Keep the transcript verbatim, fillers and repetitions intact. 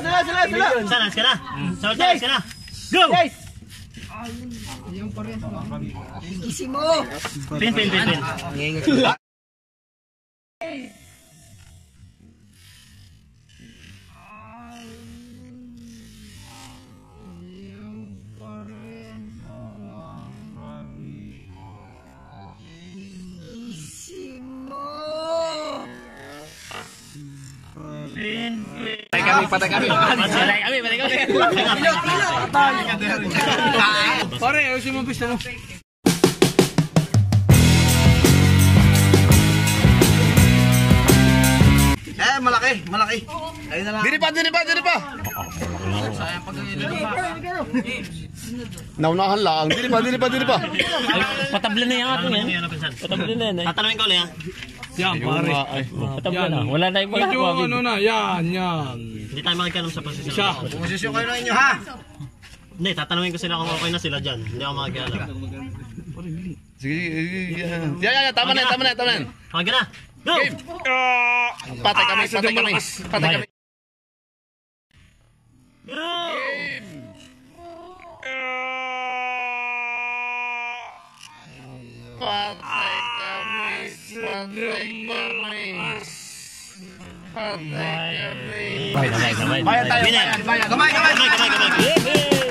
sila, sila, sila. Salas ka na. Salas ka na. Go! Guys! Gising mo! Pin, pin, pin, pin. Patay kami, patay kami. Patay kami, patay kami. Pare, ayusin mo pista mo. Eh, malaki, malaki. Ayun na lang. Diri pa, diri pa, diri pa. Naunahan lang. Diri pa, diri pa, diri pa. Patabla na yung ating yan. Patabla na yan. Tatanungin ko ulit yan. Yan, pare. Patabla na. Wala na yung Medyo magagawa. ano na, yan, yan. Hindi tayo makikalam sa posisyon. Siya. Posisyon kayo na inyo, ha? Hindi, tatanungin ko sila kung okay na sila dyan. Hindi ako makikalam. Sige, sige, sige. Yan, yan, tama na, tama na, tama na. Okay na. Go! Patay kami, patay kami. Patay kami. Patay kami, patay kami. Patay kami. Bayad tayo, Bayad tayo, bayad, bayad. Kamay, kamay, kamay, kamay.